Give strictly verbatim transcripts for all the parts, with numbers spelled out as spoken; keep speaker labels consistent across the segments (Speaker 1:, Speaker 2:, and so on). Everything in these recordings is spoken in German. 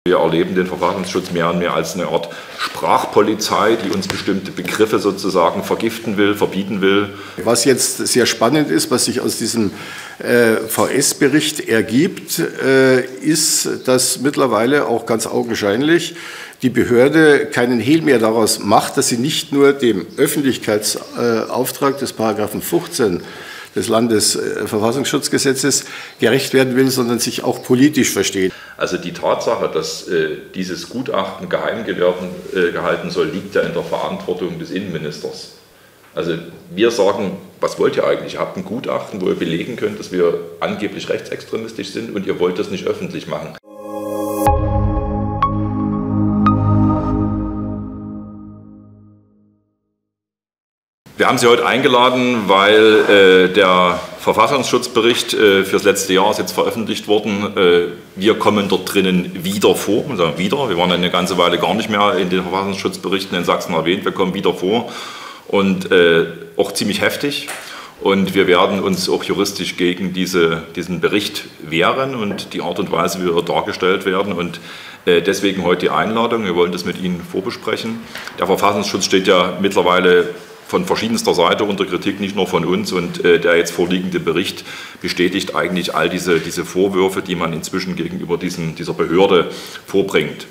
Speaker 1: Wir erleben den Verfassungsschutz mehr und mehr als eine Art Sprachpolizei, die uns bestimmte Begriffe sozusagen vergiften will, verbieten will.
Speaker 2: Was jetzt sehr spannend ist, was sich aus diesem äh, V S-Bericht ergibt, äh, ist, dass mittlerweile auch ganz augenscheinlich die Behörde keinen Hehl mehr daraus macht, dass sie nicht nur dem Öffentlichkeitsauftrag des Paragraphen fünfzehn des Landesverfassungsschutzgesetzes gerecht werden will, sondern sich auch politisch versteht.
Speaker 1: Also die Tatsache, dass äh, dieses Gutachten geheim gehalten, äh, gehalten soll, liegt ja in der Verantwortung des Innenministers. Also wir sagen, was wollt ihr eigentlich? Ihr habt ein Gutachten, wo ihr belegen könnt, dass wir angeblich rechtsextremistisch sind und ihr wollt das nicht öffentlich machen. Wir haben Sie heute eingeladen, weil äh, der Verfassungsschutzbericht äh, für das letzte Jahr ist jetzt veröffentlicht worden. Äh, wir kommen dort drinnen wieder vor, wir sagen wieder, wir waren eine ganze Weile gar nicht mehr in den Verfassungsschutzberichten in Sachsen erwähnt, wir kommen wieder vor und äh, auch ziemlich heftig. Und wir werden uns auch juristisch gegen diese, diesen Bericht wehren und die Art und Weise, wie wir dargestellt werden. Und äh, deswegen heute die Einladung, wir wollen das mit Ihnen vorbesprechen. Der Verfassungsschutz steht ja mittlerweile von verschiedenster Seite unter Kritik, nicht nur von uns, und äh, der jetzt vorliegende Bericht bestätigt eigentlich all diese, diese Vorwürfe, die man inzwischen gegenüber diesen, dieser Behörde vorbringt.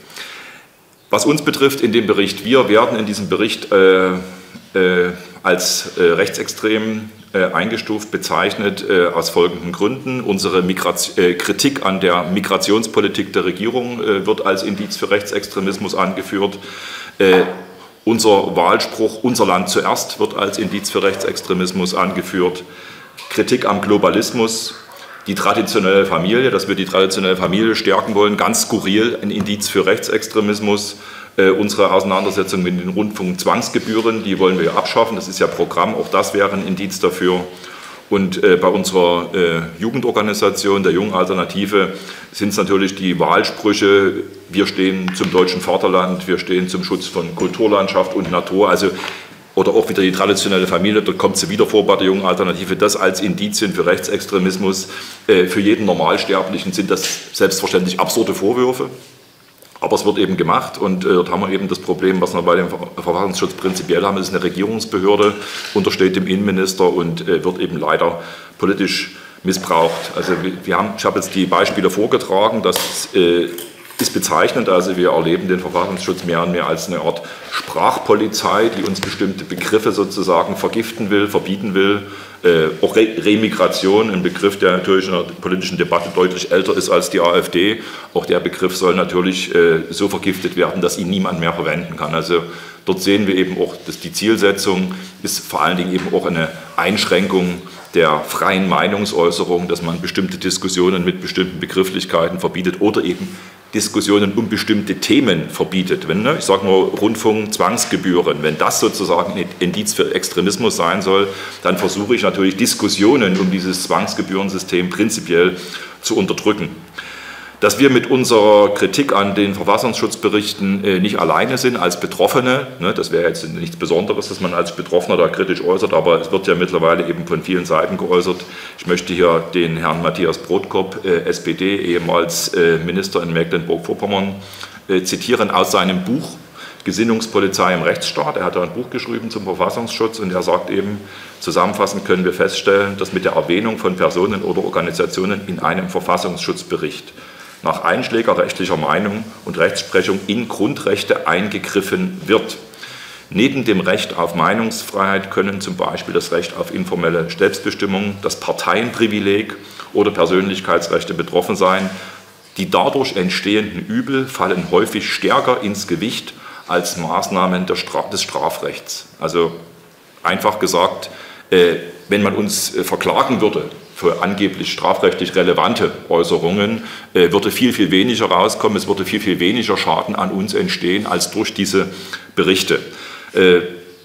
Speaker 1: Was uns betrifft in dem Bericht, wir werden in diesem Bericht äh, äh, als äh, rechtsextrem äh, eingestuft, bezeichnet äh, aus folgenden Gründen. Unsere Migration, äh, Kritik an der Migrationspolitik der Regierung äh, wird als Indiz für Rechtsextremismus angeführt. Äh, Unser Wahlspruch, unser Land zuerst, wird als Indiz für Rechtsextremismus angeführt. Kritik am Globalismus, die traditionelle Familie, dass wir die traditionelle Familie stärken wollen, ganz skurril, ein Indiz für Rechtsextremismus. Äh, unsere Auseinandersetzung mit den Rundfunkzwangsgebühren, die wollen wir abschaffen, das ist ja Programm, auch das wäre ein Indiz dafür. Und äh, bei unserer äh, Jugendorganisation, der Jungen Alternative, sind es natürlich die Wahlsprüche, wir stehen zum deutschen Vaterland, wir stehen zum Schutz von Kulturlandschaft und Natur, also, oder auch wieder die traditionelle Familie, dort kommt sie wieder vor bei der Jungen Alternative, das als Indizien für Rechtsextremismus. Äh, für jeden Normalsterblichen sind das selbstverständlich absurde Vorwürfe. Aber es wird eben gemacht und äh, dort haben wir eben das Problem, was wir bei dem Verfassungsschutz prinzipiell haben, es ist eine Regierungsbehörde, untersteht dem Innenminister und äh, wird eben leider politisch missbraucht. Also wir haben, ich habe jetzt die Beispiele vorgetragen, das äh, ist bezeichnend, also wir erleben den Verfassungsschutz mehr und mehr als eine Art Sprachpolizei, die uns bestimmte Begriffe sozusagen vergiften will, verbieten will. Äh, auch Re Remigration, ein Begriff, der natürlich in der politischen Debatte deutlich älter ist als die AfD. Auch der Begriff soll natürlich äh, so vergiftet werden, dass ihn niemand mehr verwenden kann. Also dort sehen wir eben auch, dass die Zielsetzung ist vor allen Dingen eben auch eine Einschränkung der freien Meinungsäußerung, dass man bestimmte Diskussionen mit bestimmten Begrifflichkeiten verbietet oder eben Diskussionen um bestimmte Themen verbietet. Wenn, ne, ich sage nur Rundfunk, Zwangsgebühren, wenn das sozusagen ein Indiz für Extremismus sein soll, dann versuche ich natürlich Diskussionen um dieses Zwangsgebührensystem prinzipiell zu unterdrücken. Dass wir mit unserer Kritik an den Verfassungsschutzberichten äh, nicht alleine sind als Betroffene, ne, das wäre jetzt nichts Besonderes, dass man als Betroffener da kritisch äußert, aber es wird ja mittlerweile eben von vielen Seiten geäußert. Ich möchte hier den Herrn Matthias Brodkorb, äh, S P D, ehemals äh, Minister in Mecklenburg-Vorpommern, äh, zitieren aus seinem Buch Gesinnungspolizei im Rechtsstaat. Er hat da ein Buch geschrieben zum Verfassungsschutz und er sagt eben, zusammenfassend können wir feststellen, dass mit der Erwähnung von Personen oder Organisationen in einem Verfassungsschutzbericht nach einschlägerrechtlicher Meinung und Rechtsprechung in Grundrechte eingegriffen wird. Neben dem Recht auf Meinungsfreiheit können zum Beispiel das Recht auf informelle Selbstbestimmung, das Parteienprivileg oder Persönlichkeitsrechte betroffen sein. Die dadurch entstehenden Übel fallen häufig stärker ins Gewicht als Maßnahmen des Strafrechts. Also einfach gesagt, wenn man uns verklagen würde für angeblich strafrechtlich relevante Äußerungen, äh, würde viel, viel weniger rauskommen, es würde viel, viel weniger Schaden an uns entstehen als durch diese Berichte. Äh,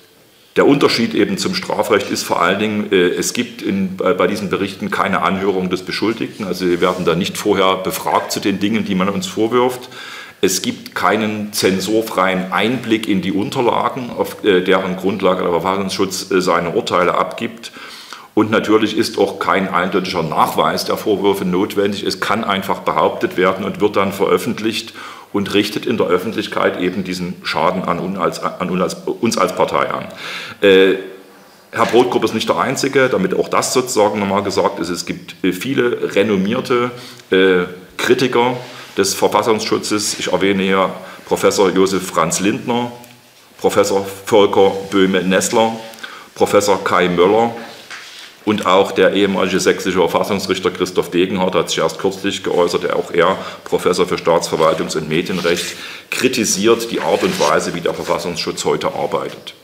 Speaker 1: der Unterschied eben zum Strafrecht ist vor allen Dingen, äh, es gibt in, bei, bei diesen Berichten keine Anhörung des Beschuldigten, also wir werden da nicht vorher befragt zu den Dingen, die man uns vorwirft. Es gibt keinen zensurfreien Einblick in die Unterlagen, auf äh, deren Grundlage der Verfassungsschutz äh, seine Urteile abgibt. Und natürlich ist auch kein eindeutiger Nachweis der Vorwürfe notwendig. Es kann einfach behauptet werden und wird dann veröffentlicht und richtet in der Öffentlichkeit eben diesen Schaden an uns als, an uns als Partei an. Äh, Herr Brotkorb ist nicht der Einzige, damit auch das sozusagen nochmal gesagt ist. Es gibt viele renommierte äh, Kritiker des Verfassungsschutzes. Ich erwähne hier Professor Josef Franz Lindner, Professor Volker Böhme-Nessler, Professor Kai Möller und auch der ehemalige sächsische Verfassungsrichter Christoph Degenhardt hat sich erst kürzlich geäußert, auch er, Professor für Staatsverwaltungs- und Medienrecht, kritisiert die Art und Weise, wie der Verfassungsschutz heute arbeitet.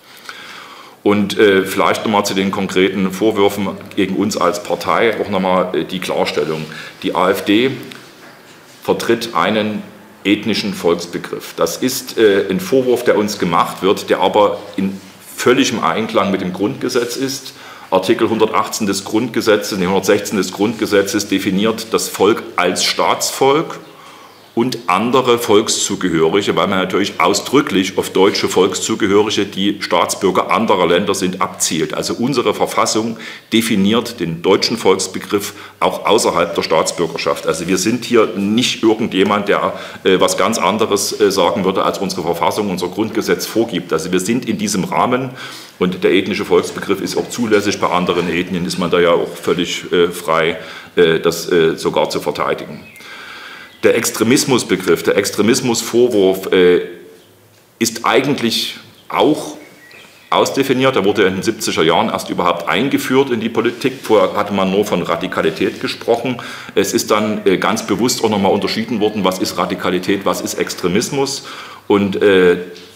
Speaker 1: Und äh, vielleicht nochmal zu den konkreten Vorwürfen gegen uns als Partei, auch nochmal äh, die Klarstellung. Die AfD vertritt einen ethnischen Volksbegriff. Das ist äh, ein Vorwurf, der uns gemacht wird, der aber in völligem Einklang mit dem Grundgesetz ist. Artikel hundertachtzehn des Grundgesetzes, nee, hundertsechzehn des Grundgesetzes definiert das Volk als Staatsvolk und andere Volkszugehörige, weil man natürlich ausdrücklich auf deutsche Volkszugehörige, die Staatsbürger anderer Länder sind, abzielt. Also unsere Verfassung definiert den deutschen Volksbegriff auch außerhalb der Staatsbürgerschaft. Also wir sind hier nicht irgendjemand, der äh, was ganz anderes äh, sagen würde, als unsere Verfassung, unser Grundgesetz vorgibt. Also wir sind in diesem Rahmen und der ethnische Volksbegriff ist auch zulässig. Bei anderen Ethnien ist man da ja auch völlig äh, frei, äh, das äh, sogar zu verteidigen. Der Extremismusbegriff, der Extremismusvorwurf äh, ist eigentlich auch ausdefiniert. Er wurde in den siebziger Jahren erst überhaupt eingeführt in die Politik. Vorher hatte man nur von Radikalität gesprochen. Es ist dann äh, ganz bewusst auch nochmal unterschieden worden, was ist Radikalität, was ist Extremismus. Und äh,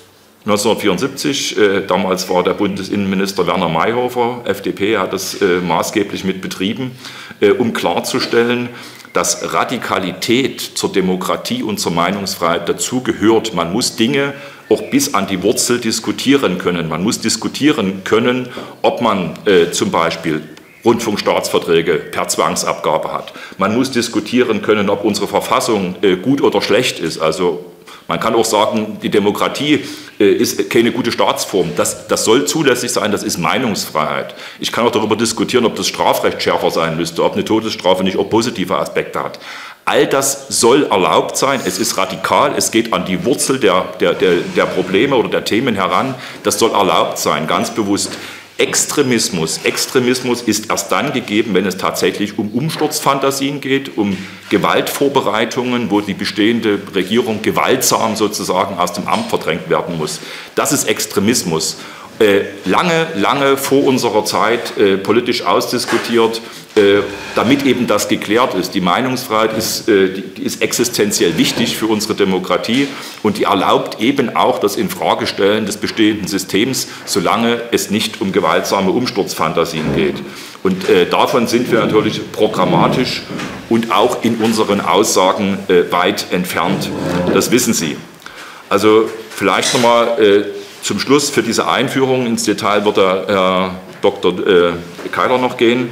Speaker 1: neunzehnhundertvierundsiebzig, äh, damals war der Bundesinnenminister Werner Mayhofer, F D P, hat das äh, maßgeblich mit betrieben, äh, um klarzustellen, dass Radikalität zur Demokratie und zur Meinungsfreiheit dazugehört. Man muss Dinge auch bis an die Wurzel diskutieren können. Man muss diskutieren können, ob man äh, zum Beispiel Rundfunkstaatsverträge per Zwangsabgabe hat. Man muss diskutieren können, ob unsere Verfassung äh, gut oder schlecht ist. Also man kann auch sagen, die Demokratie äh, ist keine gute Staatsform. Das, das soll zulässig sein, das ist Meinungsfreiheit. Ich kann auch darüber diskutieren, ob das Strafrecht schärfer sein müsste, ob eine Todesstrafe nicht auch positive Aspekte hat. All das soll erlaubt sein, es ist radikal, es geht an die Wurzel der, der, der, der Probleme oder der Themen heran. Das soll erlaubt sein, ganz bewusst. Extremismus. Extremismus ist erst dann gegeben, wenn es tatsächlich um Umsturzfantasien geht, um Gewaltvorbereitungen, wo die bestehende Regierung gewaltsam sozusagen aus dem Amt verdrängt werden muss. Das ist Extremismus. Äh, lange, lange vor unserer Zeit äh, politisch ausdiskutiert, äh, damit eben das geklärt ist. Die Meinungsfreiheit ist, äh, die, die ist existenziell wichtig für unsere Demokratie und die erlaubt eben auch das Infragestellen des bestehenden Systems, solange es nicht um gewaltsame Umsturzfantasien geht. Und äh, davon sind wir natürlich programmatisch und auch in unseren Aussagen äh, weit entfernt. Das wissen Sie. Also vielleicht nochmal äh, zum Schluss für diese Einführung, ins Detail wird der Herr Doktor Äh, Keiler noch gehen.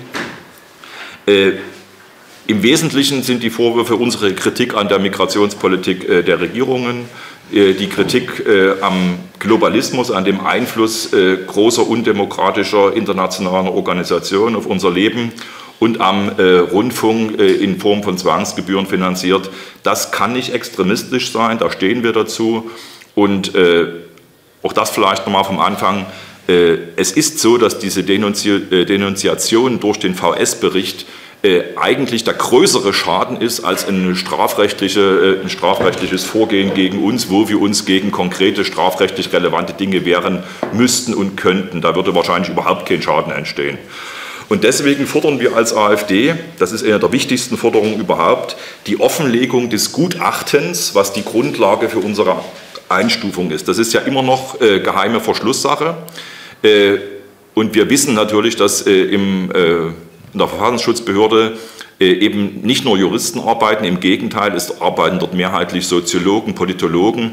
Speaker 1: Äh, Im Wesentlichen sind die Vorwürfe unsere Kritik an der Migrationspolitik äh, der Regierungen, äh, die Kritik äh, am Globalismus, an dem Einfluss äh, großer undemokratischer internationaler Organisationen auf unser Leben und am äh, Rundfunk äh, in Form von Zwangsgebühren finanziert. Das kann nicht extremistisch sein, da stehen wir dazu. Und äh, auch das vielleicht nochmal vom Anfang. Es ist so, dass diese Denunzi- Denunziation durch den V S-Bericht eigentlich der größere Schaden ist als eine strafrechtliche, ein strafrechtliches Vorgehen gegen uns, wo wir uns gegen konkrete strafrechtlich relevante Dinge wehren müssten und könnten. Da würde wahrscheinlich überhaupt kein Schaden entstehen. Und deswegen fordern wir als AfD, das ist eine der wichtigsten Forderungen überhaupt, die Offenlegung des Gutachtens, was die Grundlage für unsere Einstufung ist. Das ist ja immer noch äh, geheime Verschlusssache. Äh, und wir wissen natürlich, dass äh, im, äh, in der Verfassungsschutzbehörde äh, eben nicht nur Juristen arbeiten, im Gegenteil, es arbeiten dort mehrheitlich Soziologen, Politologen.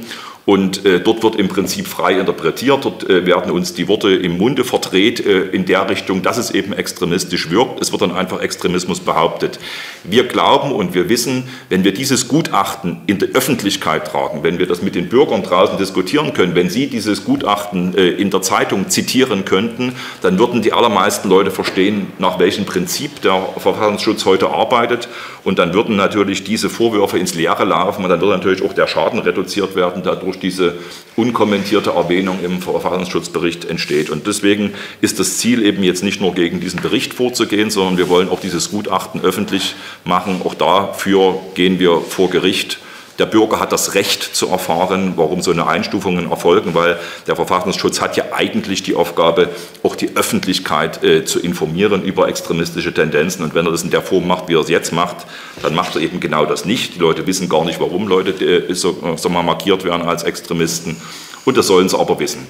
Speaker 1: Und äh, dort wird im Prinzip frei interpretiert, dort äh, werden uns die Worte im Munde verdreht äh, in der Richtung, dass es eben extremistisch wirkt. Es wird dann einfach Extremismus behauptet. Wir glauben und wir wissen, wenn wir dieses Gutachten in der Öffentlichkeit tragen, wenn wir das mit den Bürgern draußen diskutieren können, wenn Sie dieses Gutachten äh, in der Zeitung zitieren könnten, dann würden die allermeisten Leute verstehen, nach welchem Prinzip der Verfassungsschutz heute arbeitet. Und dann würden natürlich diese Vorwürfe ins Leere laufen und dann würde natürlich auch der Schaden reduziert werden, der durch diese unkommentierte Erwähnung im Verfassungsschutzbericht entsteht. Und deswegen ist das Ziel eben jetzt nicht nur gegen diesen Bericht vorzugehen, sondern wir wollen auch dieses Gutachten öffentlich machen. Auch dafür gehen wir vor Gericht. Der Bürger hat das Recht zu erfahren, warum so eine Einstufungen erfolgen, weil der Verfassungsschutz hat ja eigentlich die Aufgabe, auch die Öffentlichkeit äh, zu informieren über extremistische Tendenzen. Und wenn er das in der Form macht, wie er es jetzt macht, dann macht er eben genau das nicht. Die Leute wissen gar nicht, warum Leute äh, so, so mal markiert werden als Extremisten. Und das sollen sie aber wissen.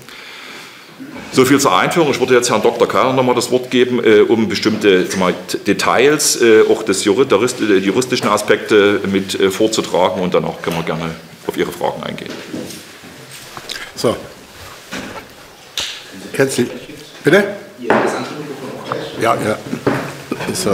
Speaker 1: So viel zur Einführung. Ich würde jetzt Herrn Doktor Keiner noch mal das Wort geben, äh, um bestimmte mal, Details, äh, auch des Jurist, die juristischen Aspekte mit äh, vorzutragen, und dann auch können wir gerne auf Ihre Fragen eingehen.
Speaker 2: So. Herzlich. Bitte? Ja, ja. So.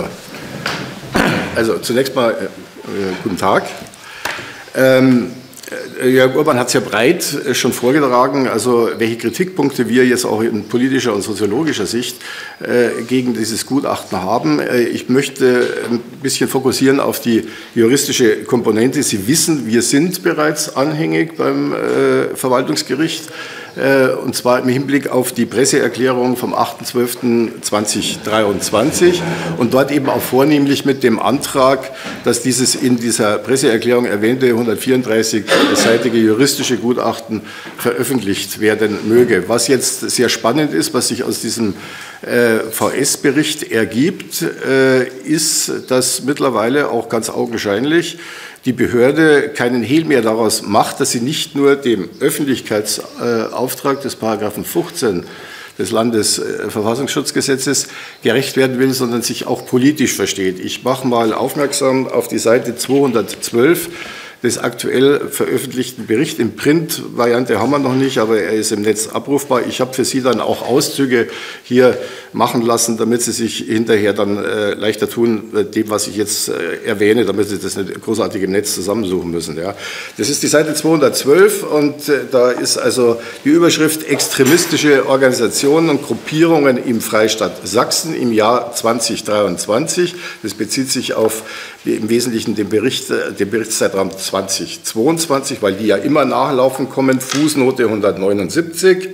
Speaker 2: Also zunächst mal äh, guten Tag. Ähm, Jörg Urban hat es ja breit schon vorgetragen, also welche Kritikpunkte wir jetzt auch in politischer und soziologischer Sicht äh, gegen dieses Gutachten haben. Äh, ich möchte ein bisschen fokussieren auf die juristische Komponente. Sie wissen, wir sind bereits anhängig beim äh, Verwaltungsgericht, äh, und zwar im Hinblick auf die Presseerklärung vom achter zwölfter zweitausenddreiundzwanzig und dort eben auch vornehmlich mit dem Antrag, dass dieses in dieser Presseerklärung erwähnte hundertvierunddreißig-seitige juristische Gutachten veröffentlicht werden möge. Was jetzt sehr spannend ist, was sich aus diesem äh, V S-Bericht ergibt, äh, ist, dass mittlerweile auch ganz augenscheinlich die Behörde keinen Hehl mehr daraus macht, dass sie nicht nur dem Öffentlichkeitsauftrag des Paragraphen fünfzehn des Landesverfassungsschutzgesetzes gerecht werden will, sondern sich auch politisch versteht. Ich mache mal aufmerksam auf die Seite zweihundertzwölf des aktuell veröffentlichten Berichts. In Print-Variante haben wir noch nicht, aber er ist im Netz abrufbar. Ich habe für Sie dann auch Auszüge hier machen lassen, damit Sie sich hinterher dann äh, leichter tun, äh, dem, was ich jetzt äh, erwähne, damit Sie das nicht großartig im Netz zusammensuchen müssen. Ja. Das ist die Seite zweihundertzwölf und äh, da ist also die Überschrift extremistische Organisationen und Gruppierungen im Freistaat Sachsen im Jahr zweitausenddreiundzwanzig. Das bezieht sich auf im Wesentlichen den, Bericht, den Berichtszeitraum zweitausendzweiundzwanzig, weil die ja immer nachlaufend kommen, Fußnote hundertneunundsiebzig.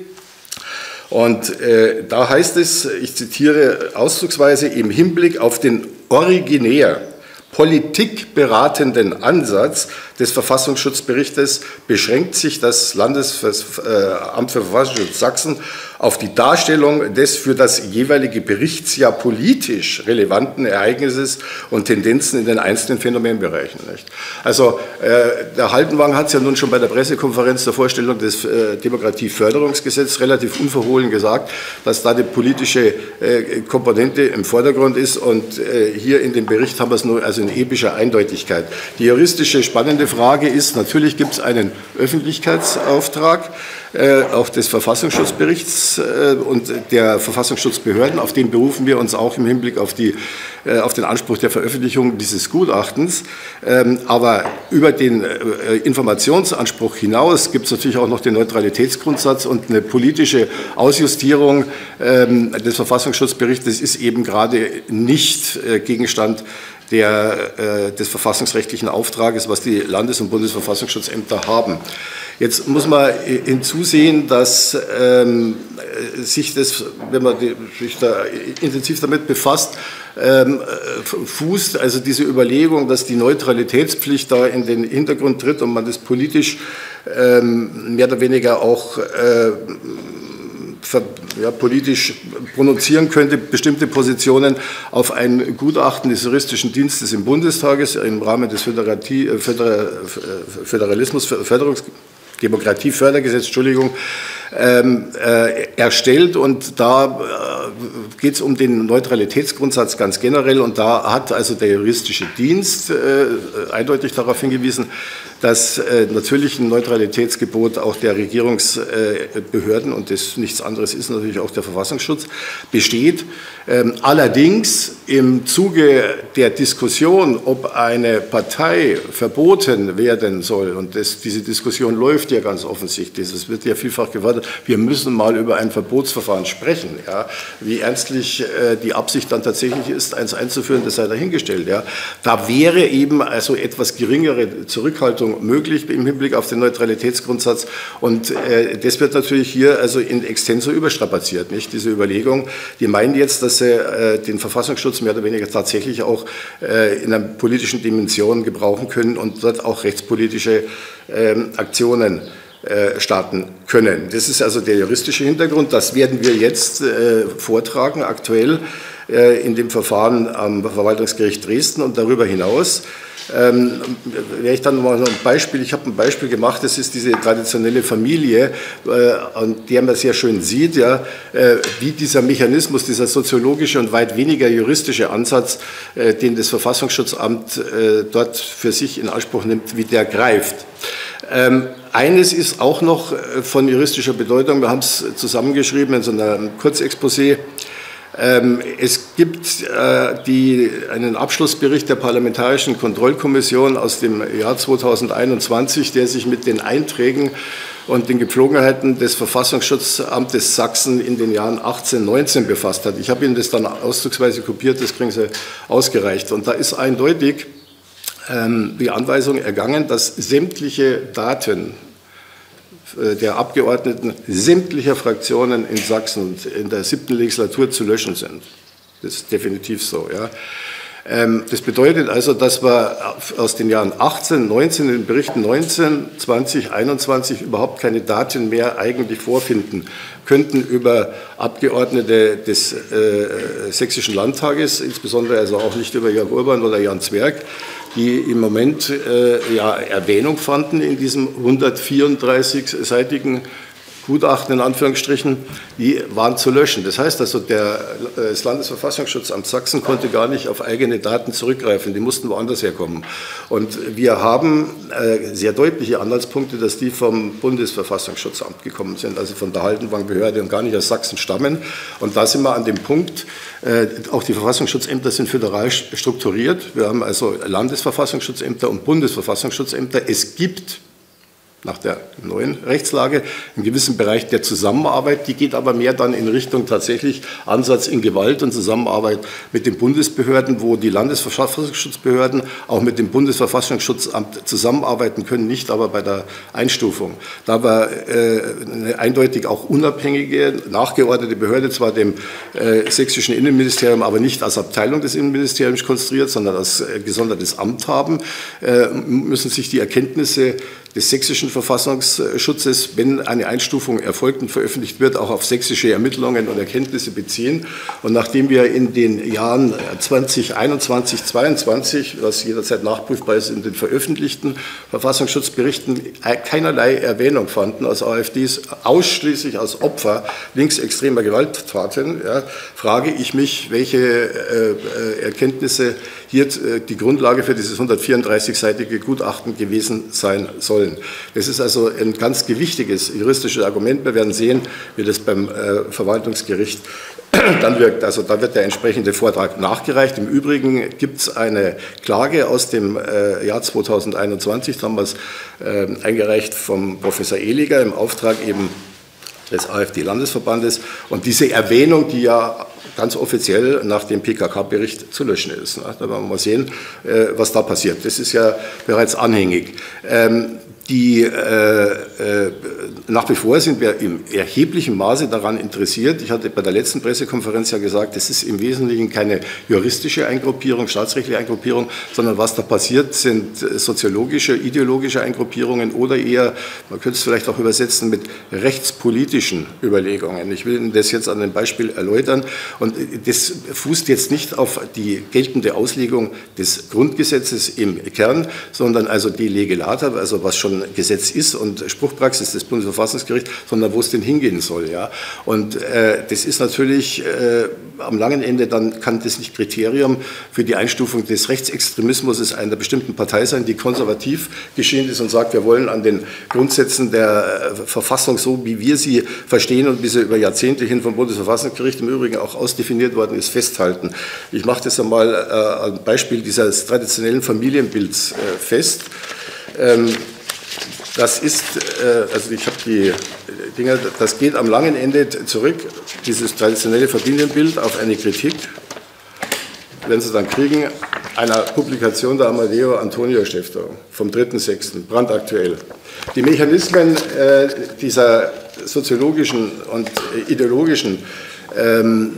Speaker 2: Und äh, da heißt es, ich zitiere ausdrucksweise, im Hinblick auf den originär politikberatenden Ansatz des Verfassungsschutzberichtes beschränkt sich das Landesamt für Verfassungsschutz Sachsen auf die Darstellung des für das jeweilige Berichtsjahr politisch relevanten Ereignisses und Tendenzen in den einzelnen Phänomenbereichen. Nicht? Also äh, der Haldenwang hat es ja nun schon bei der Pressekonferenz der Vorstellung des äh, Demokratieförderungsgesetzes relativ unverhohlen gesagt, dass da die politische äh, Komponente im Vordergrund ist, und äh, hier in dem Bericht haben wir es nur also in epischer Eindeutigkeit. Die juristische spannende Frage ist, natürlich gibt es einen Öffentlichkeitsauftrag, äh, auch des Verfassungsschutzberichts äh, und der Verfassungsschutzbehörden, auf den berufen wir uns auch im Hinblick auf, die, äh, auf den Anspruch der Veröffentlichung dieses Gutachtens. Ähm, aber über den äh, Informationsanspruch hinaus gibt es natürlich auch noch den Neutralitätsgrundsatz, und eine politische Ausjustierung ähm, des Verfassungsschutzberichts ist eben gerade nicht äh, Gegenstand Der, äh, des verfassungsrechtlichen Auftrages, was die Landes- und Bundesverfassungsschutzämter haben. Jetzt muss man hinzusehen, dass ähm, sich das, wenn man die, sich da intensiv damit befasst, ähm, fußt, also diese Überlegung, dass die Neutralitätspflicht da in den Hintergrund tritt und man das politisch ähm, mehr oder weniger auch äh, Ja, politisch prononcieren könnte, bestimmte Positionen auf ein Gutachten des juristischen Dienstes im Bundestages im Rahmen des Föderati Föder Föderalismus, Förderungs Demokratiefördergesetz, Entschuldigung, ähm, äh, erstellt, und da äh, geht es um den Neutralitätsgrundsatz ganz generell, und da hat also der juristische Dienst äh, eindeutig darauf hingewiesen, dass äh, natürlich ein Neutralitätsgebot auch der Regierungsbehörden, äh, und das nichts anderes ist natürlich auch der Verfassungsschutz, besteht. Ähm, allerdings im Zuge der Diskussion, ob eine Partei verboten werden soll, und das, diese Diskussion läuft ja ganz offensichtlich, es wird ja vielfach gefordert, wir müssen mal über ein Verbotsverfahren sprechen. Ja. Wie ernstlich äh, die Absicht dann tatsächlich ist, eins einzuführen, das sei dahingestellt. Ja. Da wäre eben also etwas geringere Zurückhaltung möglich im Hinblick auf den Neutralitätsgrundsatz, und äh, das wird natürlich hier also in extenso überstrapaziert, nicht? Diese Überlegung, die meinen jetzt, dass sie äh, den Verfassungsschutz mehr oder weniger tatsächlich auch äh, in einer politischen Dimension gebrauchen können und dort auch rechtspolitische äh, Aktionen äh, starten können. Das ist also der juristische Hintergrund, das werden wir jetzt äh, vortragen, aktuell äh, in dem Verfahren am Verwaltungsgericht Dresden, und darüber hinaus Ähm, wäre ich dann mal noch ein Beispiel, ich habe ein Beispiel gemacht, das ist diese traditionelle Familie, äh, an der man sehr schön sieht, ja, äh, wie dieser Mechanismus, dieser soziologische und weit weniger juristische Ansatz, äh, den das Verfassungsschutzamt äh, dort für sich in Anspruch nimmt, wie der greift. Ähm, eines ist auch noch von juristischer Bedeutung, wir haben es zusammengeschrieben in so einem Kurzexposé. Es gibt äh, die, einen Abschlussbericht der Parlamentarischen Kontrollkommission aus dem Jahr zweitausendeinundzwanzig, der sich mit den Einträgen und den Gepflogenheiten des Verfassungsschutzamtes Sachsen in den Jahren achtzehn, neunzehn befasst hat. Ich habe Ihnen das dann auszugsweise kopiert, das kriegen Sie ausgereicht. Und da ist eindeutig ähm, die Anweisung ergangen, dass sämtliche Daten der Abgeordneten sämtlicher Fraktionen in Sachsen und in der siebten Legislatur zu löschen sind. Das ist definitiv so. Ja. Das bedeutet also, dass wir aus den Jahren achtzehn, neunzehn, in den Berichten neunzehn, zwanzig, einundzwanzig überhaupt keine Daten mehr eigentlich vorfinden könnten über Abgeordnete des äh, Sächsischen Landtages, insbesondere also auch nicht über Jörg Urban oder Jan Zwerg, die im Moment äh, ja, Erwähnung fanden in diesem hundertvierunddreißig-seitigen Gutachten in Anführungsstrichen, die waren zu löschen. Das heißt also, der, das Landesverfassungsschutzamt Sachsen konnte gar nicht auf eigene Daten zurückgreifen, die mussten woanders herkommen. Und wir haben äh, sehr deutliche Anhaltspunkte, dass die vom Bundesverfassungsschutzamt gekommen sind, also von der Haldenwang-Behörde und gar nicht aus Sachsen stammen. Und da sind wir an dem Punkt, äh, auch die Verfassungsschutzämter sind föderal strukturiert. Wir haben also Landesverfassungsschutzämter und Bundesverfassungsschutzämter. Es gibt nach der neuen Rechtslage einen gewissen Bereich der Zusammenarbeit, die geht aber mehr dann in Richtung tatsächlich Ansatz in Gewalt und Zusammenarbeit mit den Bundesbehörden, wo die Landesverfassungsschutzbehörden auch mit dem Bundesverfassungsschutzamt zusammenarbeiten können, nicht aber bei der Einstufung. Da war äh, eine eindeutig auch unabhängige, nachgeordnete Behörde, zwar dem äh, sächsischen Innenministerium, aber nicht als Abteilung des Innenministeriums konstruiert, sondern als äh, gesondertes Amt haben, äh, müssen sich die Erkenntnisse des sächsischen Verfassungsschutzes, wenn eine Einstufung erfolgt und veröffentlicht wird, auch auf sächsische Ermittlungen und Erkenntnisse beziehen. Und nachdem wir in den Jahren zweitausendeinundzwanzig, zweiundzwanzig, was jederzeit nachprüfbar ist, in den veröffentlichten Verfassungsschutzberichten keinerlei Erwähnung fanden als AfDs, ausschließlich als Opfer linksextremer Gewalttaten, ja, frage ich mich, welche äh, Erkenntnisse hier äh, die Grundlage für dieses hundertvierunddreißig-seitige Gutachten gewesen sein sollen. Das ist also ein ganz gewichtiges juristisches Argument. Wir werden sehen, wie das beim äh, Verwaltungsgericht dann wirkt. Also da wird der entsprechende Vortrag nachgereicht. Im Übrigen gibt es eine Klage aus dem äh, Jahr zweitausendeinundzwanzig, damals äh, eingereicht vom Professor Ehliger im Auftrag eben des AfD-Landesverbandes. Und diese Erwähnung, die ja ganz offiziell nach dem P K K-Bericht zu löschen ist. Da werden wir mal sehen, was da passiert. Das ist ja bereits anhängig. Die, äh, äh, nach wie vor sind wir im erheblichen Maße daran interessiert. Ich hatte bei der letzten Pressekonferenz ja gesagt, es ist im Wesentlichen keine juristische Eingruppierung, staatsrechtliche Eingruppierung, sondern was da passiert, sind soziologische, ideologische Eingruppierungen oder eher, man könnte es vielleicht auch übersetzen, mit rechtspolitischen Überlegungen. Ich will Ihnen das jetzt an einem Beispiel erläutern. Und das fußt jetzt nicht auf die geltende Auslegung des Grundgesetzes im Kern, sondern also die Lege Lata, also was schon Gesetz ist und Spruchpraxis des Bundes Bundesverfassungsgericht, sondern wo es denn hingehen soll. Ja? Und äh, das ist natürlich äh, am langen Ende, dann kann das nicht Kriterium für die Einstufung des Rechtsextremismus einer bestimmten Partei sein, die konservativ geschehen ist und sagt, wir wollen an den Grundsätzen der Verfassung, so wie wir sie verstehen und wie sie über Jahrzehnte hin vom Bundesverfassungsgericht im Übrigen auch ausdefiniert worden ist, festhalten. Ich mache das einmal äh, am Beispiel dieses traditionellen Familienbilds äh, fest. Ähm, das ist, äh, also ich habe die Dinger, das geht am langen Ende zurück, dieses traditionelle Familienbild, auf eine Kritik, wenn Sie dann kriegen, einer Publikation der Amadeo Antonio Stiftung vom dritten sechsten brandaktuell. Die Mechanismen äh, dieser soziologischen und ideologischen ähm,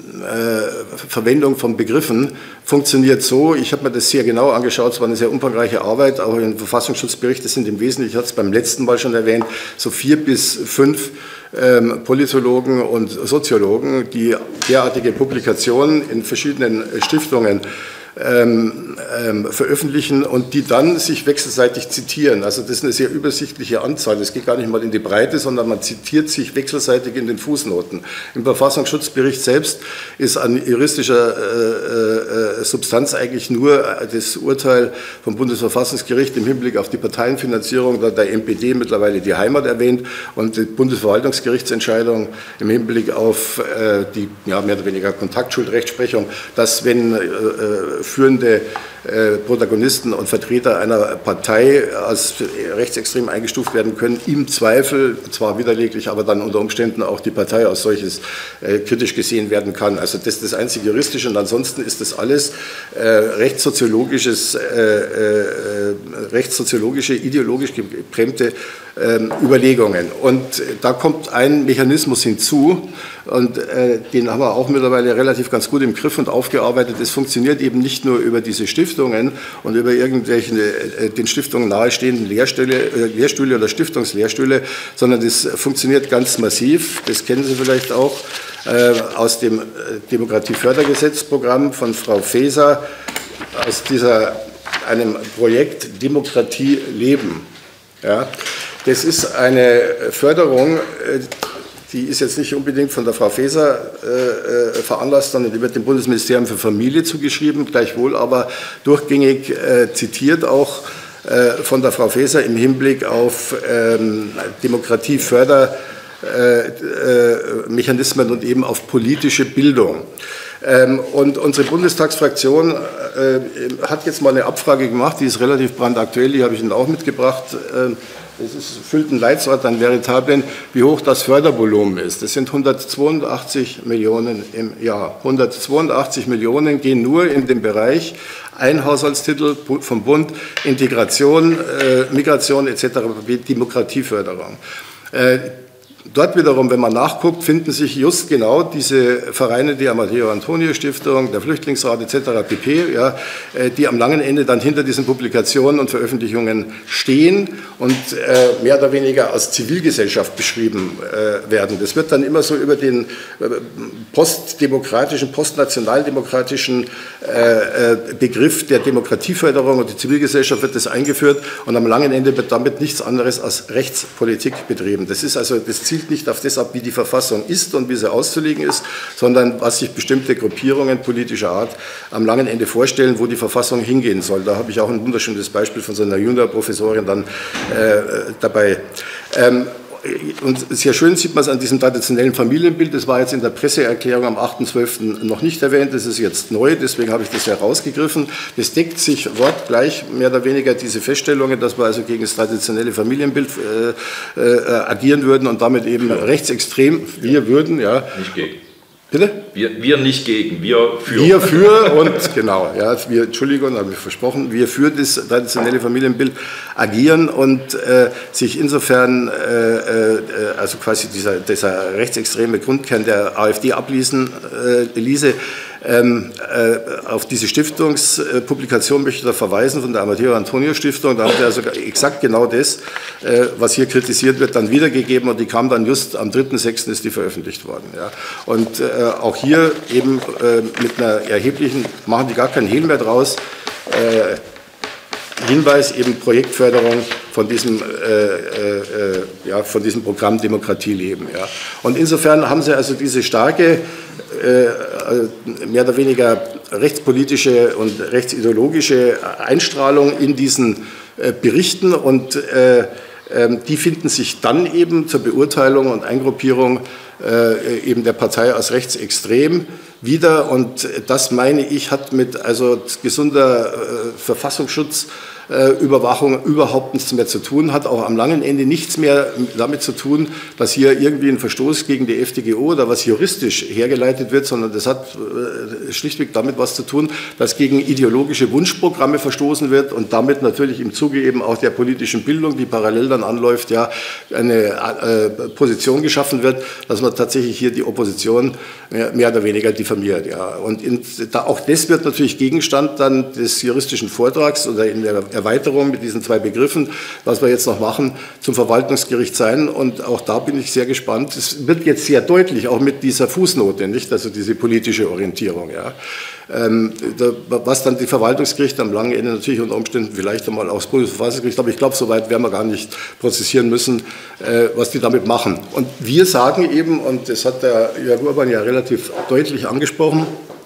Speaker 2: äh, Verwendung von Begriffen funktioniert so, ich habe mir das sehr genau angeschaut, es war eine sehr umfangreiche Arbeit, auch im Verfassungsschutzbericht, das sind im Wesentlichen, ich hatte es beim letzten Mal schon erwähnt, so vier bis fünf ähm, Politologen und Soziologen, die derartige Publikationen in verschiedenen Stiftungen Ähm, ähm, veröffentlichen und die dann sich wechselseitig zitieren. Also das ist eine sehr übersichtliche Anzahl. Das geht gar nicht mal in die Breite, sondern man zitiert sich wechselseitig in den Fußnoten. Im Verfassungsschutzbericht selbst ist an juristischer äh, äh, Substanz eigentlich nur das Urteil vom Bundesverfassungsgericht im Hinblick auf die Parteienfinanzierung der, der M P D, mittlerweile die Heimat erwähnt, und die Bundesverwaltungsgerichtsentscheidung im Hinblick auf äh, die ja, mehr oder weniger Kontaktschuldrechtsprechung, dass wenn äh, führende äh, Protagonisten und Vertreter einer Partei als rechtsextrem eingestuft werden können, im Zweifel, zwar widerleglich, aber dann unter Umständen auch die Partei als solches äh, kritisch gesehen werden kann. Also das ist das einzige Juristische und ansonsten ist das alles äh, rechtssoziologisches, äh, äh, rechtssoziologische, ideologisch geprägte äh, Überlegungen. Und da kommt ein Mechanismus hinzu, und äh, den haben wir auch mittlerweile relativ ganz gut im Griff und aufgearbeitet. Es funktioniert eben nicht nur über diese Stiftungen und über irgendwelche äh, den Stiftungen nahestehenden Lehrstühle, äh, Lehrstühle oder Stiftungslehrstühle, sondern das funktioniert ganz massiv. Das kennen Sie vielleicht auch äh, aus dem Demokratiefördergesetzprogramm von Frau Faeser, aus dieser, einem Projekt Demokratie leben. Ja, das ist eine Förderung, äh, die ist jetzt nicht unbedingt von der Frau Faeser äh, veranlasst, sondern die wird dem Bundesministerium für Familie zugeschrieben, gleichwohl aber durchgängig äh, zitiert auch äh, von der Frau Faeser im Hinblick auf ähm, Demokratiefördermechanismen äh, äh, und eben auf politische Bildung. Ähm, und unsere Bundestagsfraktion äh, hat jetzt mal eine Abfrage gemacht, die ist relativ brandaktuell, die habe ich Ihnen auch mitgebracht. Äh, Es ist, füllt einen Leitsort an Veritablen, wie hoch das Fördervolumen ist. Das sind hundertzweiundachtzig Millionen im Jahr. hundertzweiundachtzig Millionen gehen nur in den Bereich ein Haushaltstitel vom Bund, Integration, äh, Migration et cetera, Demokratieförderung. Äh, Dort wiederum, wenn man nachguckt, finden sich just genau diese Vereine, die Amadeo Antonio Stiftung, der Flüchtlingsrat et cetera pp., ja, die am langen Ende dann hinter diesen Publikationen und Veröffentlichungen stehen und äh, mehr oder weniger als Zivilgesellschaft beschrieben äh, werden. Das wird dann immer so über den äh, postdemokratischen, postnationaldemokratischen äh, äh, Begriff der Demokratieförderung und die Zivilgesellschaft wird das eingeführt und am langen Ende wird damit nichts anderes als Rechtspolitik betrieben. Das ist also das zielt nicht auf das ab, wie die Verfassung ist und wie sie auszulegen ist, sondern was sich bestimmte Gruppierungen politischer Art am langen Ende vorstellen, wo die Verfassung hingehen soll. Da habe ich auch ein wunderschönes Beispiel von so einer Junior-Professorin dann äh, dabei. Ähm, Und sehr schön sieht man es an diesem traditionellen Familienbild. Das war jetzt in der Presseerklärung am achten zwölften noch nicht erwähnt. Das ist jetzt neu, deswegen habe ich das herausgegriffen. Das deckt sich wortgleich mehr oder weniger diese Feststellungen, dass wir also gegen das traditionelle Familienbild äh, äh, agieren würden und damit eben ja. rechtsextrem, wir würden, ja.
Speaker 1: Nicht gegen.
Speaker 2: Bitte?
Speaker 1: Wir, wir nicht gegen, wir für.
Speaker 2: Wir für und genau, ja, wir, Entschuldigung, habe ich versprochen, wir für das traditionelle Familienbild agieren und äh, sich insofern, äh, äh, also quasi dieser, dieser rechtsextreme Grundkern der AfD abließen äh, ließe. Ähm, äh, auf diese Stiftungspublikation möchte ich da verweisen von der Amadeo Antonio Stiftung. Da haben wir also exakt genau das, äh, was hier kritisiert wird, dann wiedergegeben und die kam dann just am dritten sechsten ist die veröffentlicht worden. Ja. Und äh, auch hier eben äh, mit einer erheblichen, machen die gar keinen Hehl mehr draus, äh, Hinweis eben Projektförderung von diesem äh, äh, ja, von diesem Programm Demokratie leben. Ja. Und insofern haben Sie also diese starke, äh, mehr oder weniger rechtspolitische und rechtsideologische Einstrahlung in diesen äh, Berichten und äh, die finden sich dann eben zur Beurteilung und Eingruppierung äh, eben der Partei als rechtsextrem wieder. Und das, meine ich, hat mit also gesunder äh, Verfassungsschutz, äh, Überwachung überhaupt nichts mehr zu tun, hat auch am langen Ende nichts mehr damit zu tun, dass hier irgendwie ein Verstoß gegen die F D G O oder was juristisch hergeleitet wird, sondern das hat äh, schlichtweg damit was zu tun, dass gegen ideologische Wunschprogramme verstoßen wird und damit natürlich im Zuge eben auch der politischen Bildung, die parallel dann anläuft, ja, eine äh, Position geschaffen wird, dass man tatsächlich hier die Opposition mehr, mehr oder weniger diffamiert. Ja. Und in, da, auch das wird natürlich Gegenstand dann des juristischen Vortrags oder in der Erweiterung mit diesen zwei Begriffen, was wir jetzt noch machen, zum Verwaltungsgericht sein. Und auch da bin ich sehr gespannt. Es wird jetzt sehr deutlich, auch mit dieser Fußnote, nicht? Also diese politische Orientierung. Ja. Ähm, da, was dann die Verwaltungsgerichte am langen Ende natürlich unter Umständen vielleicht einmal auch das Bundesverfassungsgericht, aber ich glaube, so weit werden wir gar nicht prozessieren müssen, äh, was die damit machen. Und wir sagen eben, und das hat der Jörg Urban ja relativ deutlich angesprochen,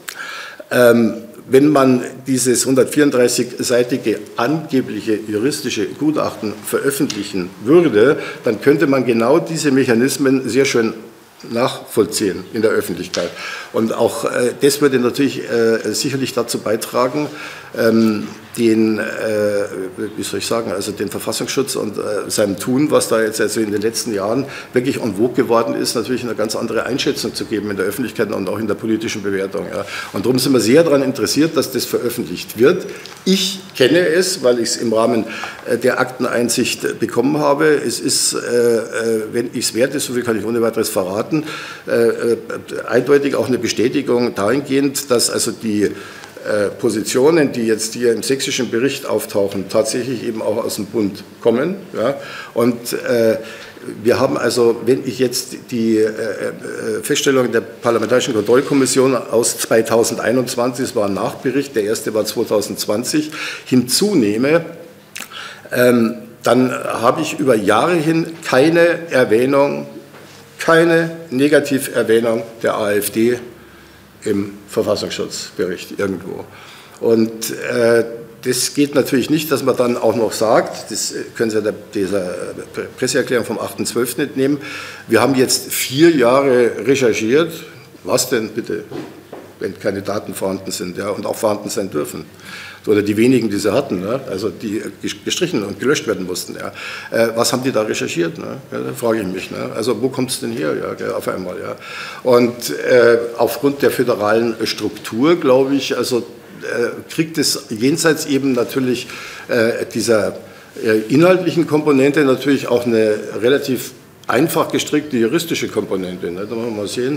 Speaker 2: ähm, wenn man dieses hundertvierunddreißig-seitige angebliche juristische Gutachten veröffentlichen würde, dann könnte man genau diese Mechanismen sehr schön nachvollziehen in der Öffentlichkeit. Und auch äh, das würde natürlich äh, sicherlich dazu beitragen, ähm, den, äh, wie soll ich sagen, also den Verfassungsschutz und äh, seinem Tun, was da jetzt also in den letzten Jahren wirklich en vogue geworden ist, natürlich eine ganz andere Einschätzung zu geben in der Öffentlichkeit und auch in der politischen Bewertung. Ja. Und darum sind wir sehr daran interessiert, dass das veröffentlicht wird. Ich kenne es, weil ich es im Rahmen äh, der Akteneinsicht bekommen habe. Es ist, äh, wenn ich es wert ist, so viel kann ich ohne weiteres verraten, äh, eindeutig auch eine Bestätigung dahingehend, dass also die Positionen, die jetzt hier im sächsischen Bericht auftauchen, tatsächlich eben auch aus dem Bund kommen. Ja. Und äh, wir haben also, wenn ich jetzt die äh, Feststellung der Parlamentarischen Kontrollkommission aus zweitausendeinundzwanzig, das war ein Nachbericht, der erste war zweitausendzwanzig, hinzunehme, ähm, dann habe ich über Jahre hin keine Erwähnung, keine Negativerwähnung der AfD im Verfassungsschutzbericht irgendwo. Und äh, das geht natürlich nicht, dass man dann auch noch sagt, das können Sie der, dieser Presseerklärung vom achten zwölften entnehmen, wir haben jetzt vier Jahre recherchiert, was denn bitte, wenn keine Daten vorhanden sind, ja, und auch vorhanden sein dürfen. Oder die wenigen, die sie hatten, ne? Also die gestrichen und gelöscht werden mussten. Ja? Äh, was haben die da recherchiert? Ne? Ja, da frage ich mich. Ne? Also wo kommt es denn her? Ja, auf einmal. Ja? Und äh, aufgrund der föderalen Struktur, glaube ich, also äh, kriegt es jenseits eben natürlich äh, dieser äh, inhaltlichen Komponente natürlich auch eine relativ einfach gestrickte juristische Komponente. Ne? Da wollen wir mal sehen.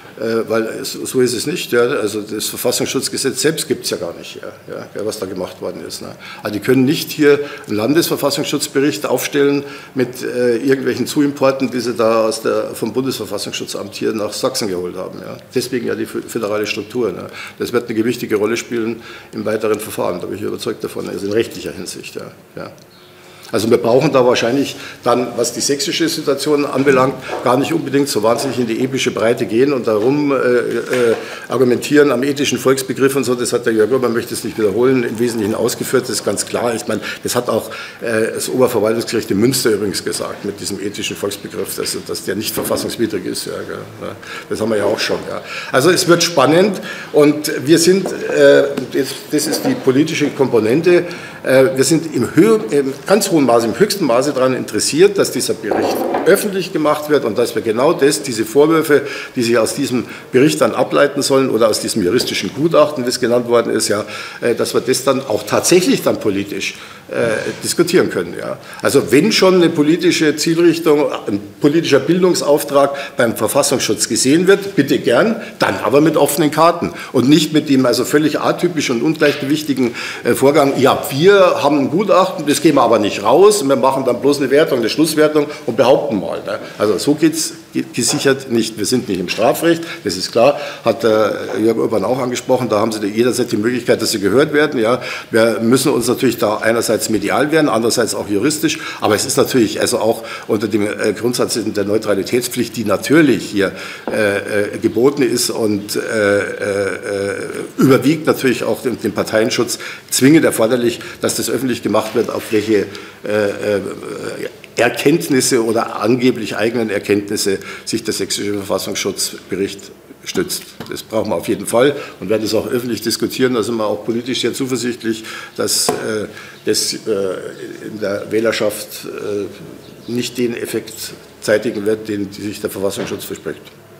Speaker 2: Weil so ist es nicht. Ja. Also das Verfassungsschutzgesetz selbst gibt es ja gar nicht, ja, ja, was da gemacht worden ist. Ne. Also die können nicht hier einen Landesverfassungsschutzbericht aufstellen mit äh, irgendwelchen Zuimporten, die sie da aus der, vom Bundesverfassungsschutzamt hier nach Sachsen geholt haben. Ja. Deswegen ja die föderale Struktur. Ne. Das wird eine gewichtige Rolle spielen im weiteren Verfahren, da bin ich überzeugt davon, also in rechtlicher Hinsicht. Ja. Ja. Also wir brauchen da wahrscheinlich dann, was die sächsische Situation anbelangt, gar nicht unbedingt so wahnsinnig in die epische Breite gehen und darum äh, äh, argumentieren am ethischen Volksbegriff und so. Das hat der Jörg Urban, möchte es nicht wiederholen, im Wesentlichen ausgeführt, das ist ganz klar. Ich meine, das hat auch äh, das Oberverwaltungsgericht in Münster übrigens gesagt, mit diesem ethischen Volksbegriff, dass, dass der nicht verfassungswidrig ist. Ja, ja. Das haben wir ja auch schon. Ja. Also es wird spannend und wir sind, äh, das, das ist die politische Komponente, äh, wir sind im, Höhe, im ganz hohen Maße, im höchsten Maße daran interessiert, dass dieser Bericht öffentlich gemacht wird und dass wir genau das, diese Vorwürfe, die sich aus diesem Bericht dann ableiten sollen oder aus diesem juristischen Gutachten, das genannt worden ist, ja, dass wir das dann auch tatsächlich dann politisch äh, diskutieren können. Ja. Also wenn schon eine politische Zielrichtung, ein politischer Bildungsauftrag beim Verfassungsschutz gesehen wird, bitte gern, dann aber mit offenen Karten und nicht mit dem also völlig atypischen und ungleichgewichtigen äh, Vorgang, ja, wir wir haben ein Gutachten, das gehen wir aber nicht raus, wir machen dann bloß eine Wertung, eine Schlusswertung und behaupten mal. Ne? Also so geht es gesichert nicht. Wir sind nicht im Strafrecht, das ist klar, hat der Jörg Urban auch angesprochen, da haben Sie jederzeit die Möglichkeit, dass Sie gehört werden. Ja? Wir müssen uns natürlich da einerseits medial werden, andererseits auch juristisch, aber es ist natürlich also auch unter dem äh, Grundsatz der Neutralitätspflicht, die natürlich hier äh, äh, geboten ist und äh, äh, überwiegt natürlich auch den, den Parteienschutz, zwingend erforderlich, dass das öffentlich gemacht wird, auf welche äh, äh, Erkenntnisse oder angeblich eigenen Erkenntnisse sich der Sächsische Verfassungsschutzbericht stützt. Das brauchen wir auf jeden Fall und werden es auch öffentlich diskutieren. Da sind wir auch politisch sehr zuversichtlich, dass äh, das äh, in der Wählerschaft äh, nicht den Effekt zeitigen wird, den sich der Verfassungsschutz verspricht.